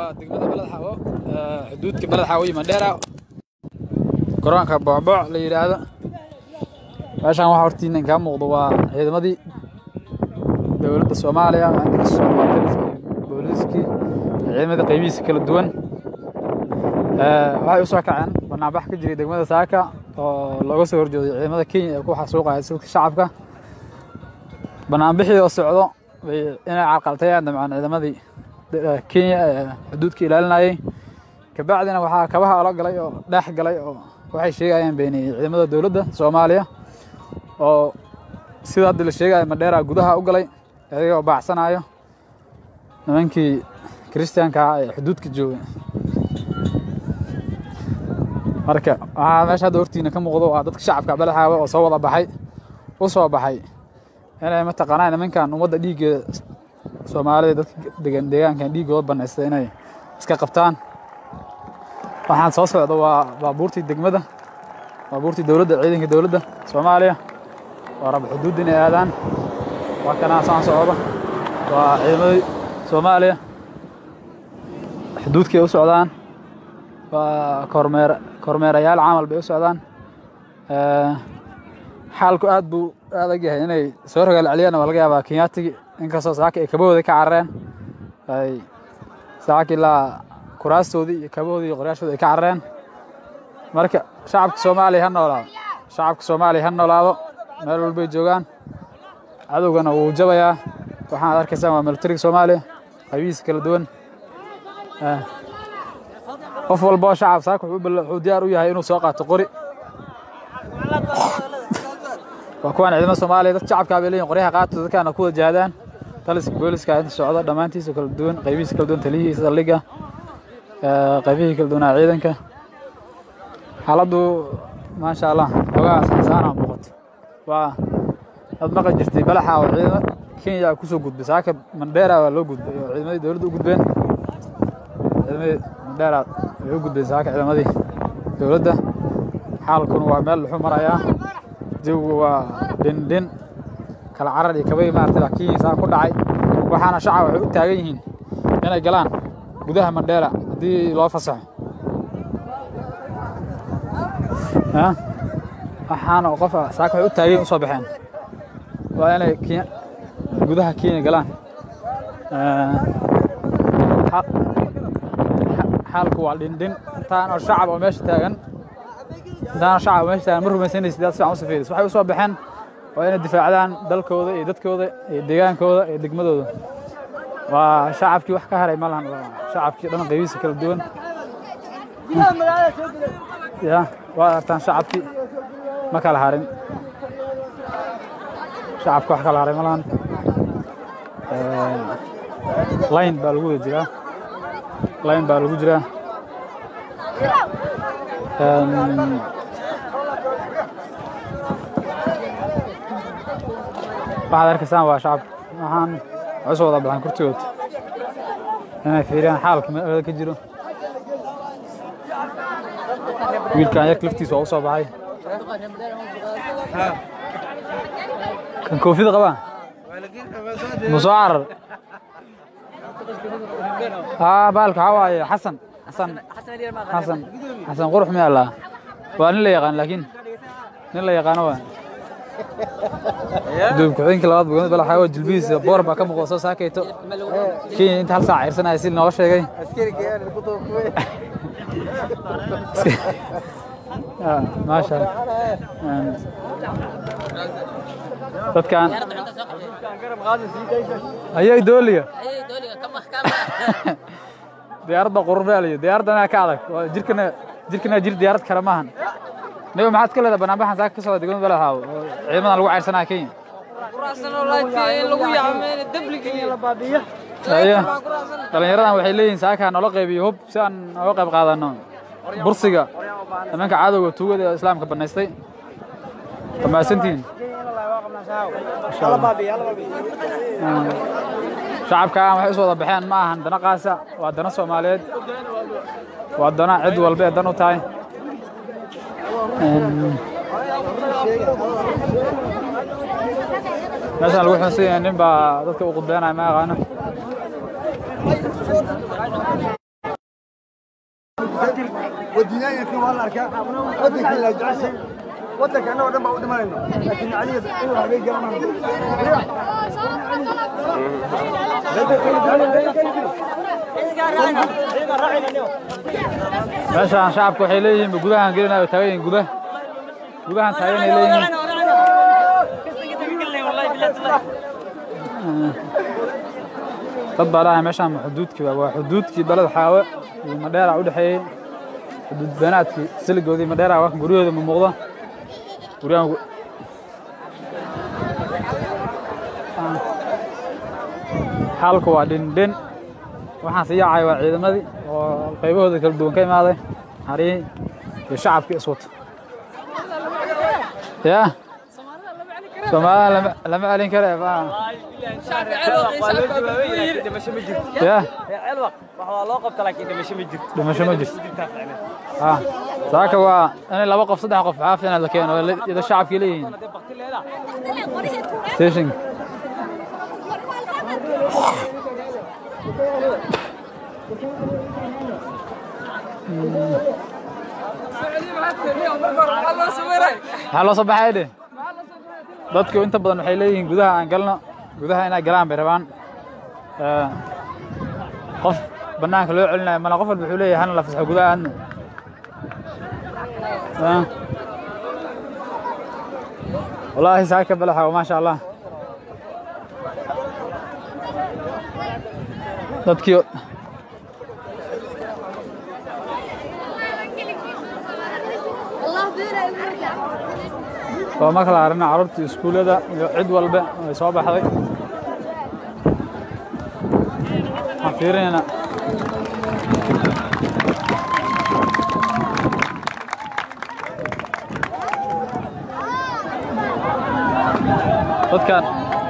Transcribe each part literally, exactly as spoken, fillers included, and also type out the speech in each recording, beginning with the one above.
ودقمة بلد حاو حدود كبلد حاوي مديرة قرآن كبعبع ليري هذا عشان واحد ورتين كان موضوع هذا مدي دولة الصومالية عندك الصومالية بوليسكي عيمة قيميس كل الدول waxay u soo kaceen barnaamij ka jiray degmada Saaka oo laga soo horjeeday ciidamada Kenya ku xasuuqay silka shacabka barnaamijyada oo socdo inay caqaltayaan dhammaan ciidamadii Kenya xuduudka ilaalinayay ka bacdina waxa kabaha la galay oo dhex galay oo waxay sheegayaan been ciidamada dawladda Soomaaliya oo sida hadda la sheegay Mandera gudaha u galay ayagoo baacsanayo nimankii Kristiyaanka ee xuduudka joogay marka waxa meesha doortiina ka muuqdo waa dadka shacabka balaxaawa oo soo wada baxay oo soo baxay inay ma taqaanaan nimankan umada dhiiga Soomaaliyeed dadka degan deegaankan dhiigooda banaystay inay iska qabtaan waxaan soo socdo waa baabuurtii degmada baabuurtii dawladda ciidanka dawladda Soomaaliya oo rab xuduud inay aadaan waa kana saan socdo waa ciidamada Soomaaliya xuduudkii u socdaan waa kormeer kormeerayaal camal bay u socdaan ee xaalku aad buu adag yahay inay soo rogaal celiyaan waa laga yaabaa Kenyaatiga inkastoo saaka ay kabooda ka carareen ay saaki la kuraastoodii iyo kaboodii iyo qoraashooda ay ka carareen marka shacabka Soomaaliya ha noolaado shacabka Soomaaliya ha noolaado meel walba ay joogaan cadawgana wuu jabayaa waxaan arkaysaa waa militariga Soomaaliya qabiis kala duwan ee qof walba shacab saaka wuxuu diyaar u yahay inuu soo qaato qori waa kuwan ciidamada Soomaaliya dad shacabka ay leeyihiin qoryaha qaato dadkana ku wajahdaan taliska booliska inta socda dhamaantiisa kala duwan qaybihiisa kala duwan taliyihiisa liga ee qaybihiisa kala duwan ciidanka xaaladu ma sha Allah ogaa saasana muuqato waa dad ma jirtay balaxa oo ciidamada Kenya ku soo gudbay saaka Mandera waa loo gudbay ciidamada dawladda u gudbeen ciidamada Mandera loo gudbay saaka ciidamadii dawladda xaalkuna waa meel wuxuu marayaa jawigu waa dindin kala carar iyo kabay maartay laakiin saa ku dhacay waxaana shacab waxay u taagan yihiin inay galaan gudaha Mandera hadii loo fasaxo ha waxaana qof saaka waxay u taagan u soo baxeen waa inay gudaha Kenya galaan ee xaalku waa dindin intaan oo shacab oo meesha taagan intaan shacab meesha taagan mar rumaysanay sidaas fiican u safiiris waxay u soo baxeen waa inay difaacdaan dalkooda iyo dadkooda iyo deegaankooda iyo degmadooda waa shacabkii wax ka haray ma lahan shacabkii dhan qaybiisa kala duwan ya waa tan shacabkii ma kala harin shacabka wax kala haray ma lahan ee line baa lagu jiraa line baa lagu jiraa um بعد arkaysan waa shacab waxaan cusub wada baxan kurtigood inay fiiriyaan xaalka meel ka jiro wiilkan yak laftiisa oo soo baxay kan koofida qaba musaar ها بالك هواي حسن حسن حسن حسن قرح من الله وأنا لا يقان لكن لا يقان هو دوب كعين كلا بعض بقول بلا حاول جلبيز بور ما كم قصص ساكيتو كي أنت هل ساعة إرسنا يصير نوش شيء أسكير كيان الكتب ما شاء الله dad kan ayay dooliya ayay dooliya kama kama diyaarada qurbaaliyo diyaaradana ka adag jirkana jirkana jir diyaarad kala maahan nabi maxaad ka leedahay banaabaxan saaka soo degan balahaw ciidamada lagu ceyrsanaa Kenya quraasana laakiin lagu yaameen dabliga la baabiya ayay dhalinyaradan waxay leeyihiin saaka nolol qaybiyo hub si aan uga qayb qaadano bursiga nimanka cadawga tuugada islaamka banaystay tamaasantiin shacabka waxay soo wada baxeen ma ahan dana qaasa waa dana Soomaaliyeed waa dana cid walba dan u tahay meesha lagu xuseen nin baa dadka u qudbeenay ma aqaano ودينا يمكن والله أركان ودك إلا جالس ودك أنا وده ما وده ما لنا لكن علي أيوه هذي جامعة meeshaan shacabku waxay leeyihiin gudahan gelinayo taageen gudaha gudahan taageen ay leeyihiin dad baa meeshaan xuduudkii waa xuduudkii balad xaawe iyo Madheera u dhaxeeyay xuduud banaadkii siligoodii Madheera waa guriyooda ma muuqdo guriyaan halku waa dhindhin waxaan si yaacay waa ciidamadii oo qaybahooda kala duwan ka imaaday harii iyo shacabkii iswata ya Soomaalida lama alin karo baa ya الوق waxa loo qabta laakiin dhimasho ma jirto dhimasho ma jirto ah saaka waa in laba qof saddex qof caafimaad la keeno ida shacabkii leeyihiin station halo sabaxayde dadku inta badan waxay leeyihiin gudaha aan galno gudaha inay galaan bay rabaan ee qof banaanka loo celinayo mana qof wuxuu leeyahay hana la fasaxo gudaha aan ee wallahi saaka balaha ma sha Allah dadkii oo ma kala aragna carruurta iskuulada iyo cid walba ay soo baxday xafiirina dadkan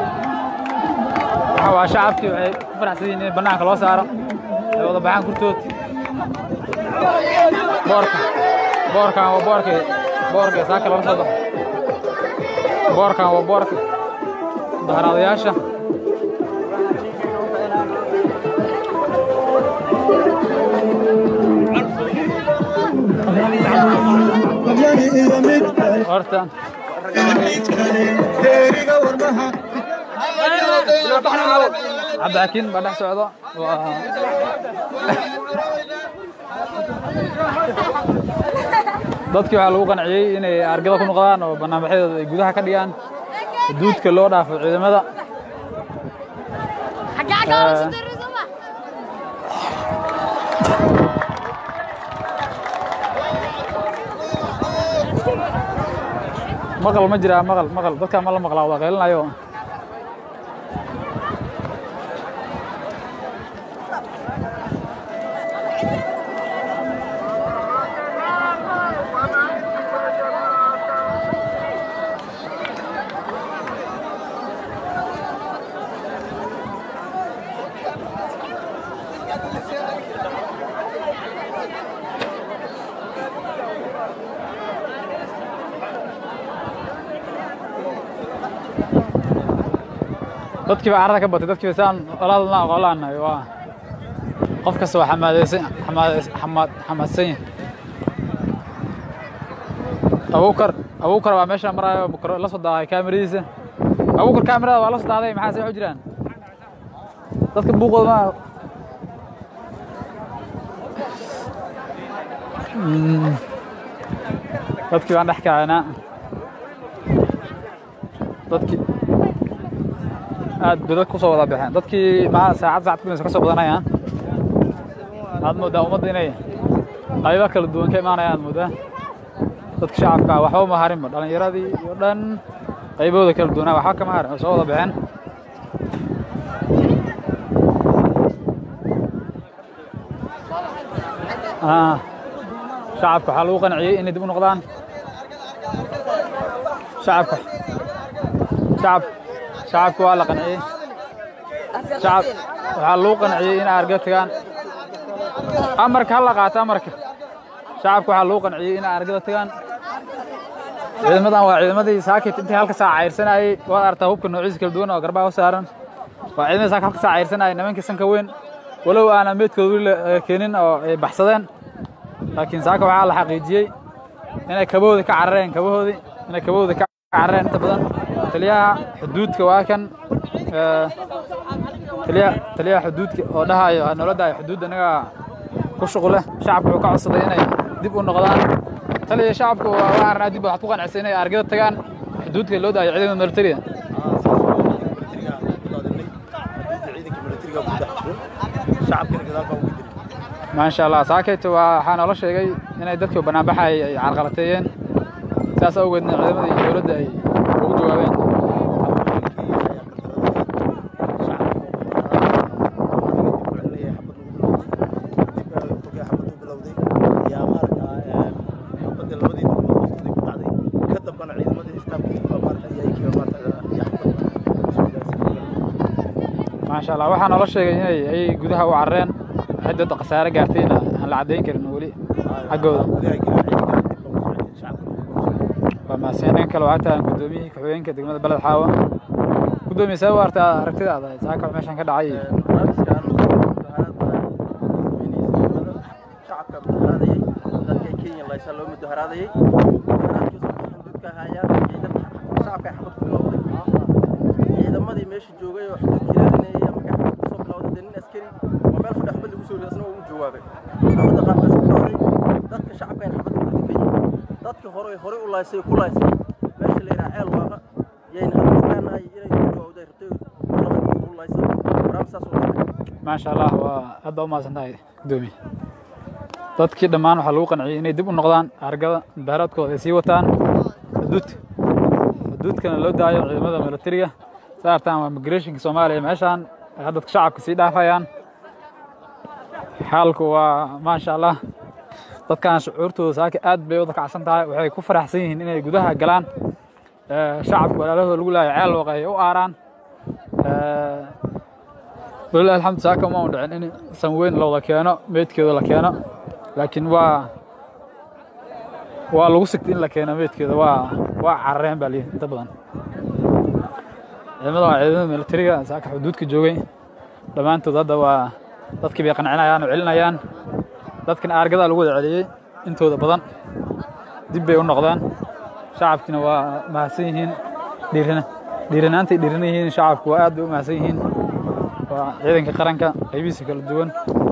waa shacabkii waxay ku faraxsan yihiin in banaanka loo saaro ay wada baxaan kurtood boorka boorkan waa boorkii boorka saaka laga soo baxay boorkan waa boorka daharaadayaasha hortan عبد الحكيم بعد سعودة dadkii waxa lagu qanciyay inay argada ku noqdaan oo barnaamijyada ay gudaha ka dhigaan xuduudka loo dhaafo ciidamada maqal ma jira maqal maqal dadka ma la maqlaa wada qeylanayo dadkii baa carada ka batay dadkii saan olaalna aqoolaanay waa qof kasta waa xamaadaysan xamaad xamaadsan Abuukar Abuukar waa meesha marayo bukro la soo daahay kaamiridiisa Abuukar kaamirada waa la soo daaday maxaa soo jiraan dadka buuqooda ma dadkii baan dhaxkaana dadkii aad badad ku soo wada baxeen dadkii ma saacad saacad ku ka soo badanayaan aad moodaa ummadda inay qaybo kala duwan ka imaanayaan moodaa dadka shacabka waxba ma harin dhalinyaradii iyo dhan qaybooda kala duwan waxa kama harin soo wada baxeen ah shacabka waxa lagu qanciyay inay dib u noqdaan shacabka shacab shacabku waa la qanciyay shacab waxa loo qanciyay in arga tagaan amarka la qaato amarka shacabku waxa loo qanciyay in argada tagaan ciidamadan waa ciidamadii saakit intii halka saac ciirsanayay waa arta hubka noociisa kala duwan oo garbaha u saaran waa ciidamada saakit halka saac ciirsanayay nimankii sanka weyn walow aan meedkooda keenin oo ay baxsadeen laakiin saaka waxaa la xaqiijiyey inay kaboodi ka carareen kaboodi inay kaboodi ka carareen inta badan taliyaha xuduudka waa kan taliyaha taliyaha xuduudka oo dhahayo noloda ay xuduud anaga ku shuqul leh shacabku wuxuu ka codsaday inay dib u noqdaan taliyaha shacabku waa arrin dib wax ku qanacsan inay argada tagaan xuduudka loo daayo ciidamada militariga ما شاء الله ساكت وحنا الله شيء إن يدك بنابحة عرقلتين ساس أوجدنا عدم يورد أي وجوابين ما شاء الله وحنا الله شيء إن أي جودها وعرين عدة قصارى قارتينا هلا عدين كرنا ولي حقوده فما سنين كلو عتا قدومي كحوين كدقمة بلد حاوة قدومي سوارت ركتي هذا ساكر ماشان كده عاي شعب هذا ذلك كين الله يسلم الدهر هذا هاي شعب يحمد كله إذا ما دي ماشي جوجي وحدود كده إنه مكان صوب لو ده النسكري وما يلفظ أحمد الوصول يسنو جوابه أحمد قام بس كله ذلك شعب كان يحمد كله ذلك هروي هروي الله يسوي كل شيء ماشي اللي راعي الواقع يعني كان هاي جوده يرتوي الله يسوي رمسة صوته ما شاء الله وهذا ما سنتهي دومي dadkii dhamaan waxa lagu qanciyay inay dib u noqdaan argada baaradkooda ay sii wataan xuduud xuduudkana loo daayo ciidamada militariga saartaan waa migration Soomaaliya meeshan hadda shacabka sii dhaafayaan xaalku waa ma sha Allah dadkan shucuurtooda saaka aad bay u kacsan tahay waxay ku faraxsan yihiin inay gudaha galaan shacabka walaalahooda lagu laayo ceel waqay u aaraan والله الحمد لله كم ما ندعن إن سموين لو ذكينا ميت كذا لكينا لكن وا وا لو سكتين لكينا ميت كذا وا وا عرين بالي طبعا لما عيدنا من الطريقة ساك حدود كجوي لما أنتوا ضد وا ضد كبي قنعنا يان وعلنا يان ضد كن أرجع الوجود عليه أنتوا ضد بدن دبي ونقدان شعب كنا وا ماسيهين ديرنا ديرنا أنت ديرنيهين شعب واد وماسيهين ciidanka qaranka qaybihiisa kala duwan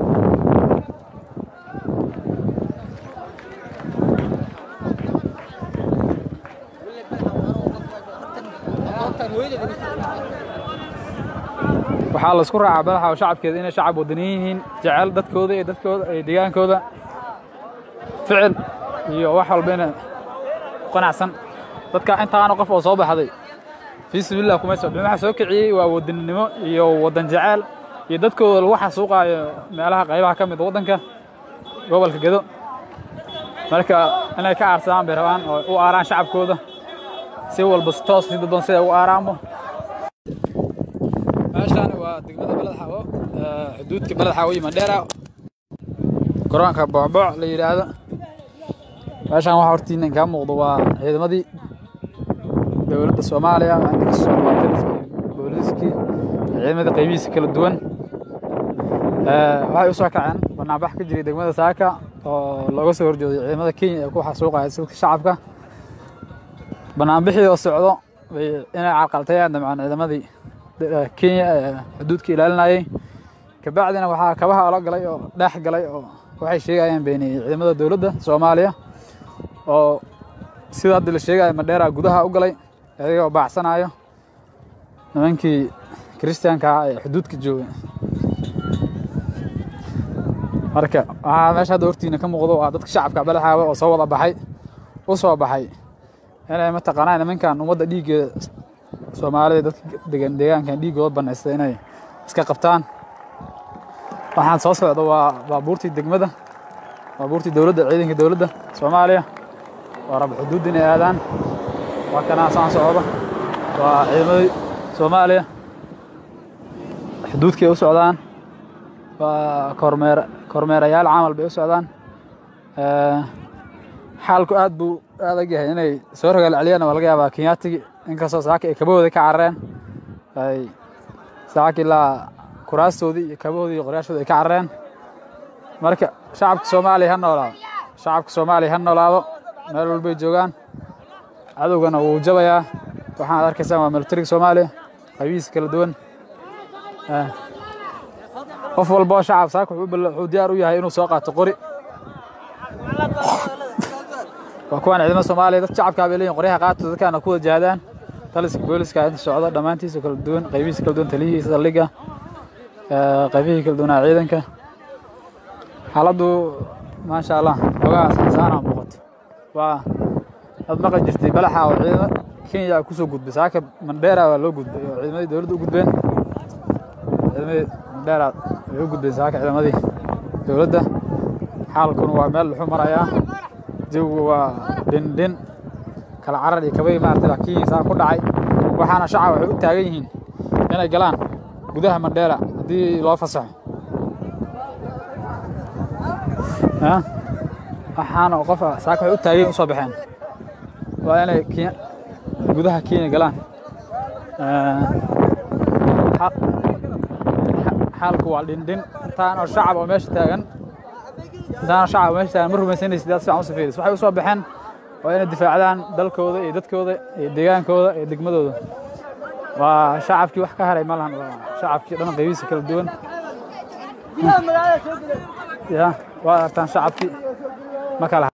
waxaa la isku raacaa badaxa oo shacabkeeda inay shacab wadaniyiin yihiin jecel dadkooda iyo dadkooda iyo deegaankooda ficil iyo wax walba inay qanacsan dadka intaana qof oo soo baxday في سبيل الله كما يسمى ما سوكعي وودن النمو يو ودن جعل يددكو الوحى سوقا مالها قيبها كم يدودنك قبل كجدو مركا أنا كأرسام بروان أو أران شعب كوده سوى البسطاس يددون سوى وأرامه عشان ودقمة بلد حوا حدود كبلد حوي مديرة قرآن كبعبع لي هذا عشان وحورتين كم موضوع هذا مدي دولة الصومالية عندك الصومالية بوليسكي ciidamada qaybihiisa kala duwan ee waxay u soo kaceen barnaamij ka jiray degmada Saaka oo laga soo horjeeday ciidamada Kenya ee ku xasuuqay sidka shacabka barnaamijyada oo socdo inay caqaltayaan dhammaan ciidamadii Kenya xuduudka ilaalinayay ka bacdina waxa kabaha la galay oo dhex galay oo waxay sheegayaan beenay ciidamada dawladda Soomaaliya oo sida hadda la sheegay Mandheera gudaha u galay ayagoo baacsanayo nimankii Kristiyaanka ee xuduudka joogay marka waxa meesha hadda hortiina ka muuqdo waa dadka shacabka balaxaawa oo soo wada baxay u soo baxay inay ma taqaanaan nimankan umada dhiiga Soomaaliya dadka degan deegaankan dhiigooda banaystay inay iska qabtaan waxaan soo socdo waa baabuurtii degmada baabuurtii dawladda ciidanka dawladda Soomaaliya waa rab xuduud inay aadaan waa kana saan socdo waa ciidamada Soomaaliya xuduudkii u socdaan waa kormeer kormeerayaal caamal bay u socdaan ee xaalku aad buu adag yahay inay soo rogaal celiyaan waa laga yaabaa Kenyaatiga inkastoo saaka ay kabooda ka carareen ay saaki la kuraastoodii iyo kaboodii iyo qoraashooda ay ka carareen marka shacabka Soomaaliya ha noolaa shacabka Soomaaliya ha noolaado meel walba ay joogaan cadowgana wuu jabayaa waxaan arkaysaa waa militariga Soomaaliya qabiis kala duwan qof walba shacab saaka wuxuu diyaar u yahay inuu soo qaato qori waa kuwan ciidamada Soomaaliya dad shacabka ay leeyihiin qoryaha qaato dadkana ku wajahdaan taliska booliska inta socda dhamaantiisa kala duwan qaybihiisa kala duwan taliyihiisa saldhigga qaybihiisa kala duwan ciidanka xaaladdu ma sha Allah ogaa saana muuqato waa dad maqan jirtay balaxa oo ciidan Kenya ku soo gudbay saaka Mandera waa loo gudbay oo ciidamadii dawladda u gudbeen ciidamadii Mandera way u gudbay saaka ciidamadii dawladda xaalkuna waa meel wuxuu marayaa jawigu waa dindin kala carar iyo kabay maartay laakiin saa ku dhacay waxaana shacab waxay u taagan yihiin inay galaan gudaha Mandera hadii loo fasaxo ha waxaana qof saaka waxay u taagan u soo baxeen waa inay gudaha Kenya galaan xaalku waa dindin intaan oo shacab oo meesha taagan intaan shacab meesha taagan mar rumaysanaysid dad fiican u safiiris waxay u soo baxeen waa inay difaacdaan dalkooda iyo dadkooda iyo deegaankooda iyo degmadooda waa shacabkii wax ka haray malahan waa shacabkii dhan qaybiisa kala duwan ya waa tan shacabkii ma kala